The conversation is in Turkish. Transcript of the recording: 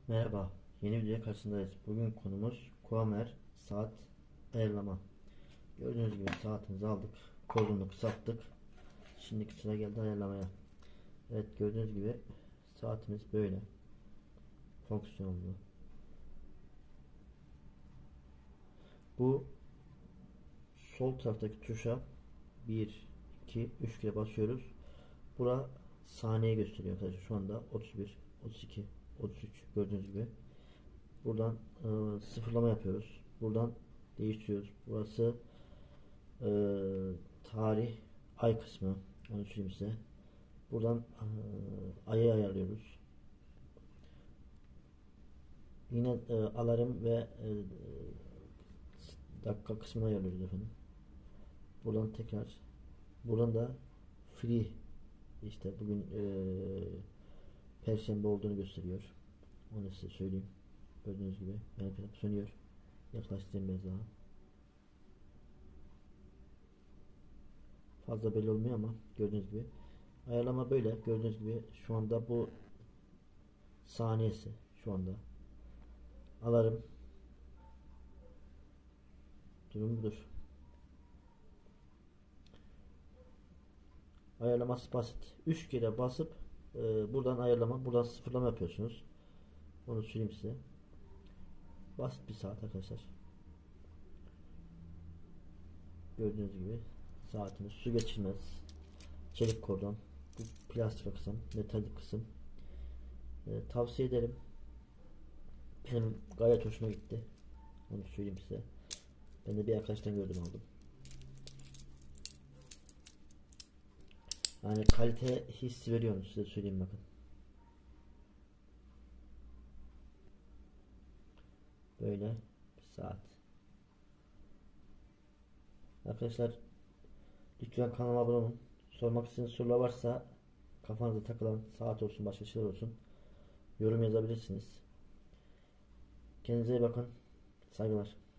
Merhaba, yeni videoya karşınızdayız. Bugün konumuz Coamer saat ayarlama. Gördüğünüz gibi saatimizi aldık, kolunu kısalttık. Şimdi sıra geldi ayarlamaya. Evet, gördüğünüz gibi saatimiz böyle fonksiyonlu. Bu sol taraftaki tuşa 1, 2, 3 kere basıyoruz. Bura saniye gösteriyor arkadaşlar. Şu anda 31, 32, 33 gördüğünüz gibi. Buradan sıfırlama yapıyoruz. Buradan değiştiriyoruz. Burası e, tarih, ay kısmı. Onu söyleyeyim size. Buradan ayı ayarlıyoruz. Yine alarm ve dakika kısmını ayarlıyoruz efendim. Buradan tekrar buradan da free, işte bugün Perşembe olduğunu gösteriyor. Onu size söyleyeyim. Gördüğünüz gibi yanıp sönüyor. Yaklaştırayım biraz daha. Fazla belli olmuyor ama gördüğünüz gibi. Ayarlama böyle. Gördüğünüz gibi şu anda bu saniyesi şu anda. Alarm durum budur. Ayarlaması basit. 3 kere basıp buradan ayarlama, buradan sıfırlama yapıyorsunuz. Onu söyleyeyim size. Basit bir saat arkadaşlar. Gördüğünüz gibi saatimiz su geçirmez. Çelik kordon. Bu plastik kısım, metalik kısım. Tavsiye ederim. Benim gayet hoşuma gitti. Onu söyleyeyim size. Ben de bir arkadaştan gördüm, aldım. Yani kalite hissi veriyorum, size söyleyeyim bakın. Böyle bir saat. Arkadaşlar lütfen kanalıma abone olun. Sormak istediğiniz sorular varsa, kafanıza takılan, saat olsun başka şeyler olsun, yorum yazabilirsiniz. Kendinize iyi bakın. Saygılar.